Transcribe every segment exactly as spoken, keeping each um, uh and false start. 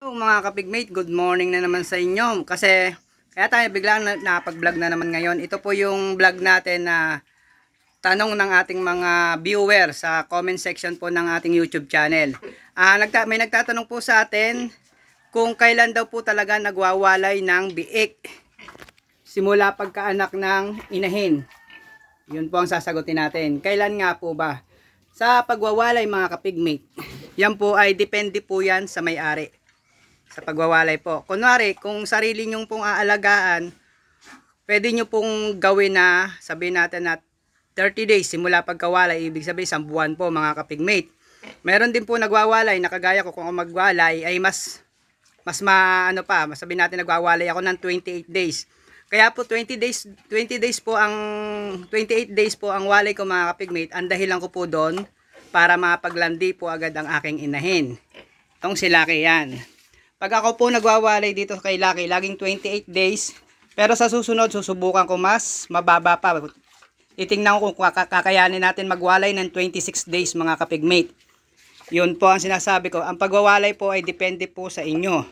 Hello mga kapigmate, good morning na naman sa inyo. Kasi kaya tayo biglang na, napag-vlog na naman ngayon. Ito po yung vlog natin na tanong ng ating mga viewer sa comment section po ng ating YouTube channel. Ah, nagta may nagtatanong po sa atin kung kailan daw po talaga nagwawalay ng biik simula pagkaanak ng inahin. Yun po ang sasagutin natin. Kailan nga po ba? Sa pagwawalay mga kapigmate, yan po ay depende po yan sa may-ari. Sa pagwawalay po. Kunwari, kung sarili nyong pong aalagaan, pwede nyo pong gawin na, sabihin natin na thirty days simula pagkawalay, ibig sabihin isang buwan po mga kapigmate. Meron din po nagwawalay, nakagaya ko kung ako magwalay, ay mas, mas maano pa, sabihin natin nagwawalay ako ng twenty-eight days. Kaya po twenty days, twenty days po ang, twenty-eight days po ang walay ko mga kapigmate. Ang dahilan ko po doon, para mapaglandi po agad ang aking inahin. Itong si Lucky yan. Pag ako po nagwawalay dito kay Lucky, laging twenty-eight days. Pero sa susunod, susubukan ko mas mababa pa. Titingnan ko kung kakayanin natin magwalay ng twenty-six days mga kapigmate. Yun po ang sinasabi ko. Ang pagwawalay po ay depende po sa inyo.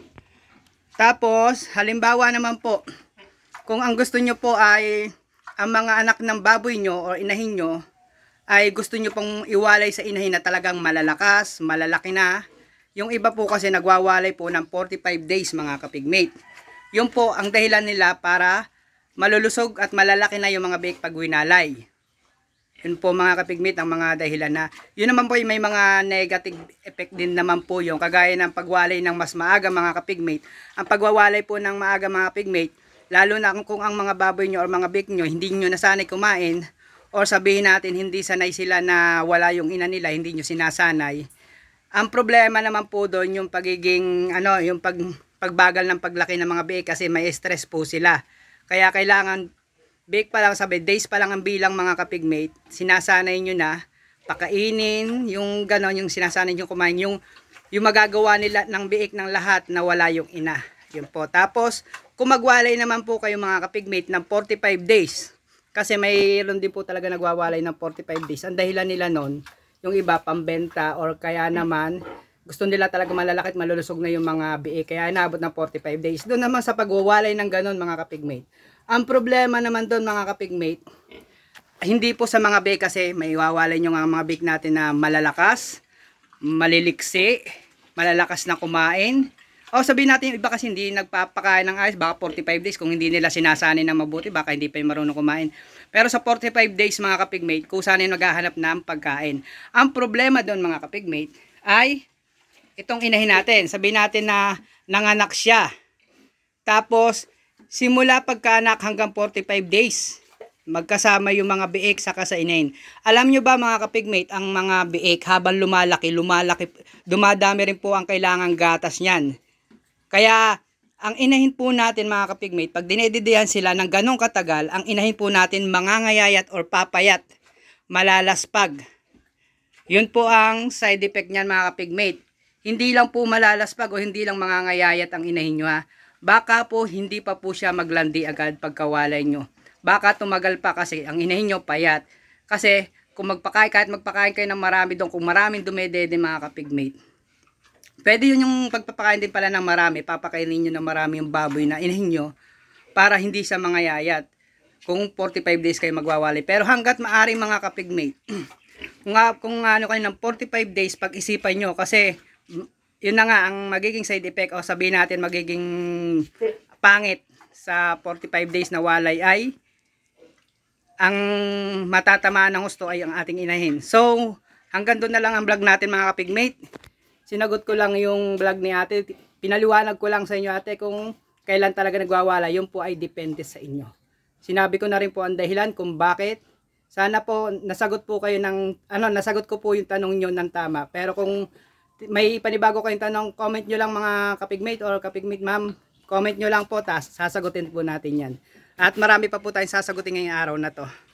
Tapos, halimbawa naman po, kung ang gusto nyo po ay ang mga anak ng baboy nyo o inahin nyo, ay gusto nyo pong iwalay sa inahin na talagang malalakas, malalaki na. Yung iba po kasi nagwawalay po ng forty-five days mga kapigmate. Yun po ang dahilan nila para malulusog at malalaki na yung mga biik pag winalay. Yun po mga kapigmate ang mga dahilan na. Yun naman po yung may mga negative effect din naman po yung kagaya ng pagwalay ng mas maaga mga kapigmate. Ang pagwawalay po ng maaga mga kapigmate, lalo na kung ang mga baboy nyo o mga biik nyo hindi nyo nasanay kumain, o sabihin natin hindi sanay sila na wala yung ina nila, hindi nyo sinasanay. Ang problema naman po doon yung pagiging ano, yung pag pagbagal ng paglaki ng mga biik kasi may stress po sila. Kaya kailangan biik pa lang, sabi days pa lang ang bilang mga kapigmate, sinasanay nyo na pakainin, yung ganon, yung sinasanay nyo kumain, yung yung magagawa nila ng biik ng lahat na wala yung ina. Yun po. Tapos kung magwalay naman po kayo mga kapigmate ng forty-five days, kasi mayroon din po talaga nagwawalay ng forty-five days. Ang dahilan nila noon, yung iba pambenta or kaya naman gusto nila talaga malalaki at malulusog na yung mga biik. Kaya inaabot ng forty-five days. Doon naman sa pagwawalay ng ganon mga kapigmate. Ang problema naman doon mga kapigmate, hindi po sa mga biik kasi may iwawalay nyo nga mga biik natin na malalakas, maliliksi, malalakas na kumain. O sabihin natin yung iba kasi hindi nagpapakain ng ayos, baka forty-five days kung hindi nila sinasanay ng mabuti, baka hindi pa yung marunong kumain. Pero sa forty-five days mga kapigmate, kung saan yung naghahanap ng pagkain. Ang problema doon mga kapigmate ay itong inahin natin. Sabihin natin na nanganak siya. Tapos simula pagkaanak hanggang forty-five days, magkasama yung mga biik saka sa inahin. Alam nyo ba mga kapigmate, ang mga biik habang lumalaki, lumalaki, dumadami rin po ang kailangang gatas niyan. Kaya, ang inahin po natin mga kapigmate, pag dinedidihan sila ng ganong katagal, ang inahin po natin mangangayayat or papayat, malalaspag. Yun po ang side effect niyan mga kapigmate. Hindi lang po malalaspag o hindi lang mangangayayat ang inahin nyo ha. Baka po hindi pa po siya maglandi agad pagkawalay nyo. Baka tumagal pa kasi ang inahin nyo payat. Kasi kung magpakain, kahit magpakain kayo ng marami doon, kung maraming dumedede mga kapigmate, pwede yun yung pagpapakain din pala ng marami, papakainin nyo ng marami yung baboy na inahin nyo para hindi siya mangayayat kung forty-five days kayo magwawalay. Pero hanggat maaring mga kapigmate, kung, kung ano kayo ng forty-five days, pag-isipan nyo kasi yun na nga ang magiging side effect o sabihin natin magiging pangit sa forty-five days na walay ay ang matatamaan ng gusto ay ang ating inahin. So hanggang doon na lang ang vlog natin mga kapigmate. Sinagot ko lang yung vlog ni ate. Pinaliwanag ko lang sa inyo ate kung kailan talaga nagwawala. Yun po ay depende sa inyo. Sinabi ko na rin po ang dahilan kung bakit. Sana po nasagot po kayo ng, ano, nasagot ko po yung tanong nyo ng tama. Pero kung may panibago kayong tanong, comment nyo lang mga kapigmate or kapigmate ma'am. Comment nyo lang po, tas sasagutin po natin yan. At marami pa po tayong sasagutin ngayong araw na to.